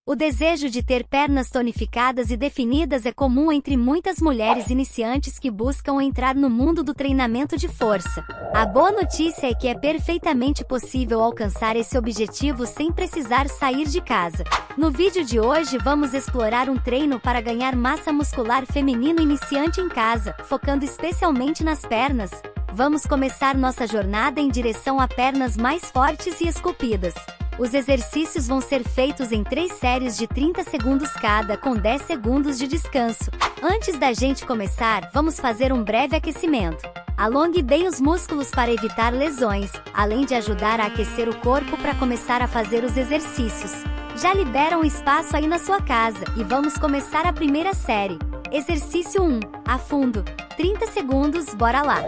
O desejo de ter pernas tonificadas e definidas é comum entre muitas mulheres iniciantes que buscam entrar no mundo do treinamento de força. A boa notícia é que é perfeitamente possível alcançar esse objetivo sem precisar sair de casa. No vídeo de hoje vamos explorar um treino para ganhar massa muscular feminino iniciante em casa, focando especialmente nas pernas. Vamos começar nossa jornada em direção a pernas mais fortes e esculpidas. Os exercícios vão ser feitos em 3 séries de 30 segundos cada, com 10 segundos de descanso. Antes da gente começar, vamos fazer um breve aquecimento. Alongue bem os músculos para evitar lesões, além de ajudar a aquecer o corpo para começar a fazer os exercícios. Já libera um espaço aí na sua casa, e vamos começar a primeira série. Exercício 1. Afundo. 30 segundos, bora lá!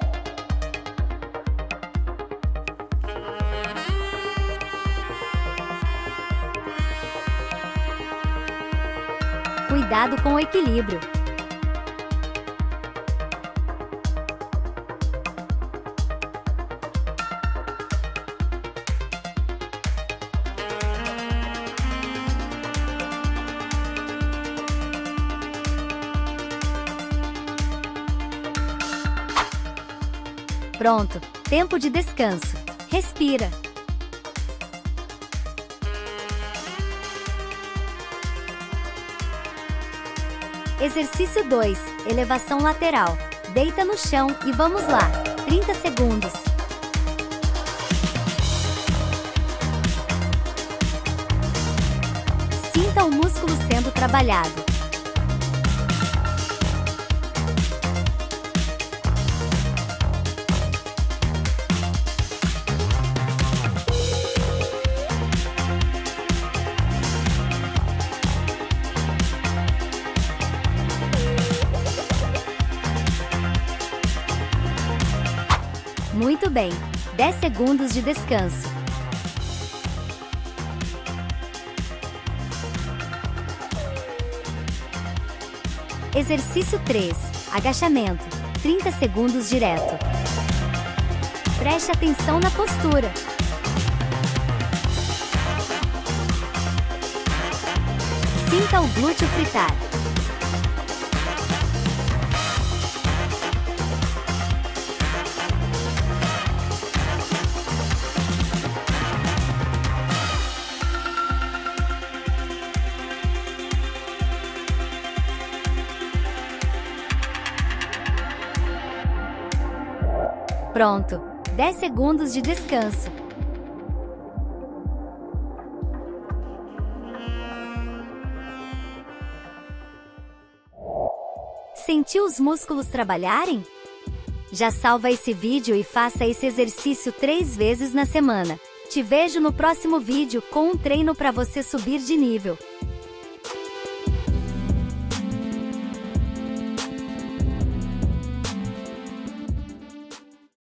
Cuidado com o equilíbrio. Pronto, tempo de descanso. Respira. Exercício 2. Elevação lateral. Deita no chão e vamos lá. 30 segundos. Sinta o músculo sendo trabalhado. Muito bem, 10 segundos de descanso. Exercício 3, agachamento, 30 segundos direto. Preste atenção na postura. Sinta o glúteo fritar. Pronto, 10 segundos de descanso. Sentiu os músculos trabalharem? Já salva esse vídeo e faça esse exercício 3 vezes na semana. Te vejo no próximo vídeo com um treino para você subir de nível.